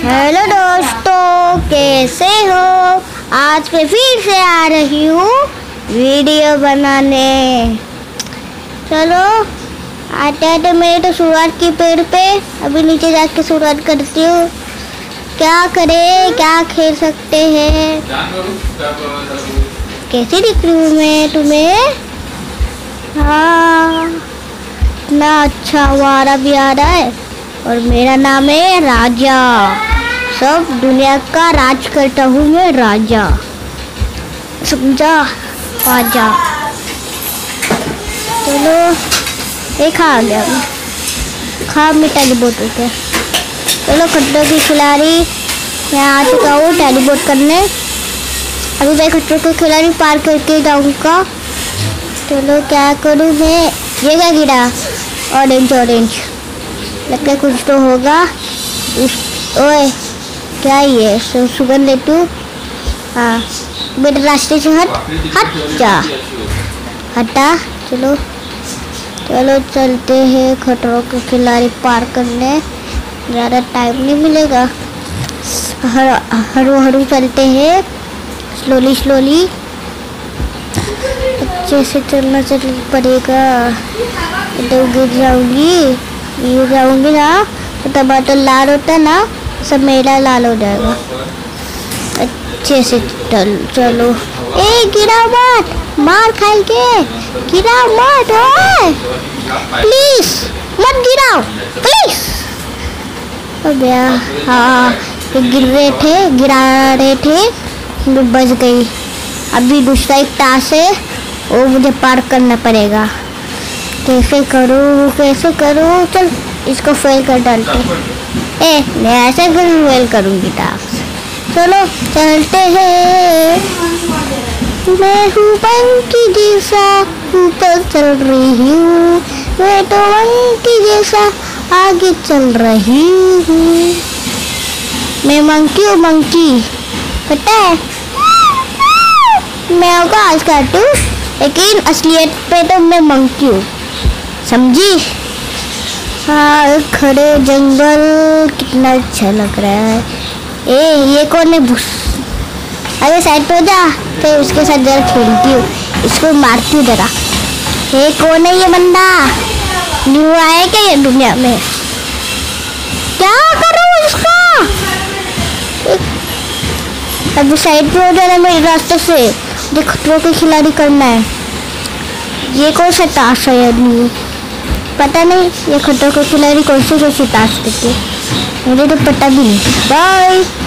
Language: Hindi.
हेलो दोस्तों, कैसे हो? आज मैं फिर से आ रही हूँ वीडियो बनाने। चलो आते आते मैंने तो शुरुआत की पेड़ पे, अभी नीचे जाके शुरुआत करती हूँ। क्या करें, क्या खेल सकते हैं? कैसी दिख रही हूँ मैं तुम्हें? हाँ, इतना अच्छा वारा भी आ रहा है और मेरा नाम है राजा। सब दुनिया का राज करता हूँ मैं, राजा, समझा? राजा। चलो एक आ गया, खा मिटा के बोतल के। चलो खट्टों की खिलाड़ी, मैं आ चुका हूँ टेलीपोर्ट करने। अभी मैं खट्टों की खिलाड़ी पार करके जाऊँगा। चलो क्या करूँ मैं? ये क्या गिरा? ऑरेंज ऑरेंज लगता है, कुछ तो होगा। ओए क्या ये सुगंध ले तू? हाँ मेरे रास्ते से हट हट जा, हटा। चलो चलो चलते हैं खतरों के खिलाड़ी पार करने। ज़्यादा टाइम नहीं मिलेगा, हरू हरू चलते हैं, स्लोली स्लोली, अच्छे से चलना पड़ेगा। तो गिर जाऊंगी ना, तो टमाटर लाल होता है ना, सब मेरा लाल हो जाएगा। अच्छे से चलो। ए गिरा मत, मार खाएंगे, गिरा मत, ओए प्लीज मत गिराओ प्लीज। अब हाँ गिरा रहे थे, मैं बच गई। अभी दूसरा एक टास्क है, वो मुझे पार करना पड़ेगा। कैसे करूँ? चल इसको फेल कर डालते। मैं ऐसे फेल करूँगी टास्क। चलो चलते हैं। मैं हूँ मंकी जैसा ऊपर चल रही हूँ, मैं तो मंकी जैसा आगे चल रही हूँ। मैं मंकी हूँ, मंकी, पता है? मैं आवाज काटू, लेकिन असलियत पे तो मैं मंकी हूँ, समझी? हाँ खड़े जंगल कितना अच्छा लग रहा है। ये कौन है? अरे साइड पे हो जा, फिर उसके साथ जरा खेलती हूँ, इसको मारती हूँ जरा। ये कौन है? ये बंदा न्यू आया क्या ये दुनिया में? क्या करूँ इसका? अभी साइड पे हो जाना मेरे रास्ते से, मुझे खतरों के खिलाड़ी करना है। ये कौन सा टास्क है? न्यू पता नहीं, ये खतरों के खिलाड़ी कौन सी टास्क देती है, मुझे तो पता भी नहीं। बाय।